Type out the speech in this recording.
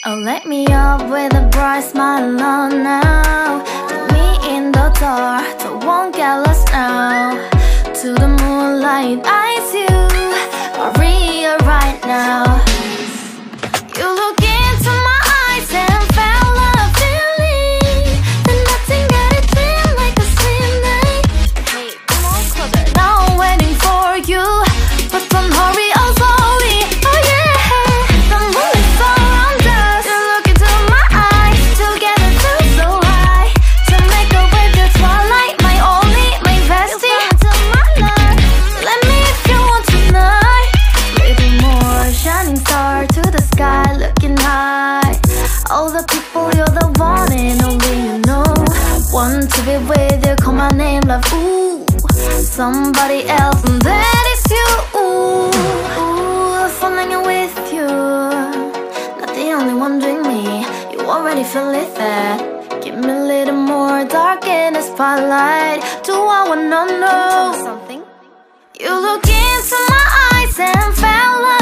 Oh, let me up with a bright smile on now. Put me in the dark, so won't get lost now. To the moonlight, eyes you, Maria right now. You look into my eyes and felt a feeling that nothing got it feel like a sweet night. Hey, come on closer. Now I'm waiting for you, but don't hurry, oh slowly. Oh yeah, the moonlight surrounds us. You look into my eyes, together feel so high. To make a way through twilight, my only, my bestie. You fall into my life, let me if you want tonight. Little more shining star to the sky, looking high. All the people, you're the one and only you know. Want to be with you, call my name, love, ooh. Somebody else, and that is you, ooh. Ooh, falling in with you. Not the only one doing me, you already feel it there. Give me a little more dark in the spotlight. Do I wanna know something? You look into my eyes and felt like